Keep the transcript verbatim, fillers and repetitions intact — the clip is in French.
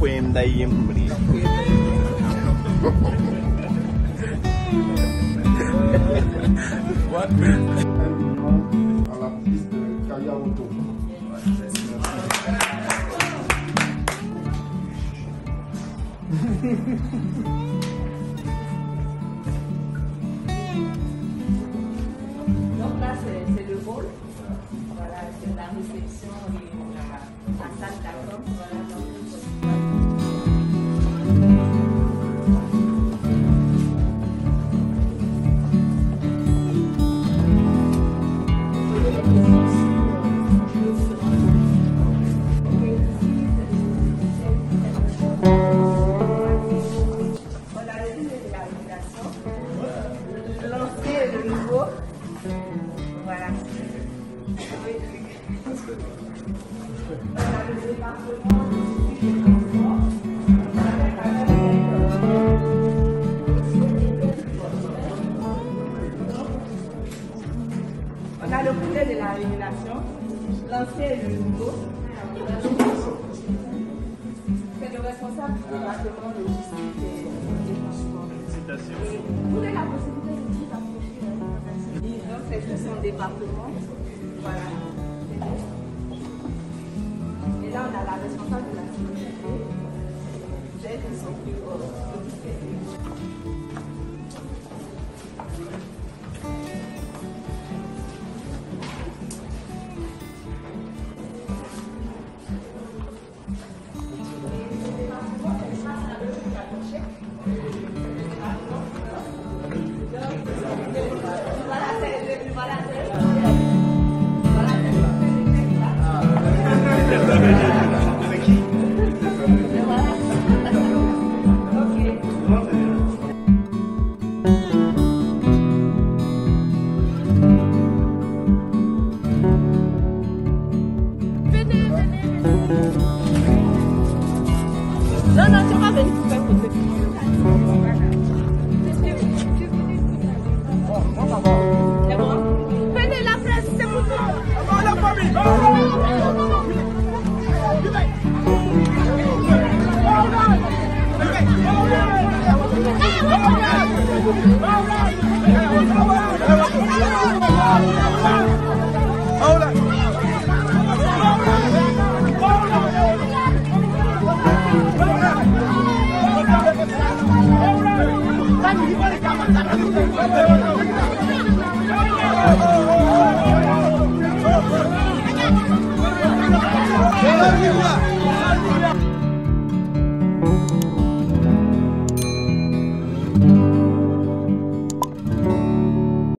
poème d'Ayembri. What? À l'artiste Kaya Oto. Donc là, c'est le hall. Voilà, c'est la réception et la, la salle d'accueil. Voilà, donc, on a le poulet de la révélation, l'ancien et le nouveau. C'est le responsable du département logistique et transport. Vous avez la possibilité de vous approcher. Donc, c'est son département. Voilà. Et là, on a la responsable de la sécurité. L'aide qui s'occupe de non, non, tu vas venir tout faire côté. C'est bon? Venez la presse, c'est pour toi. Avant la famille. Hallelujah!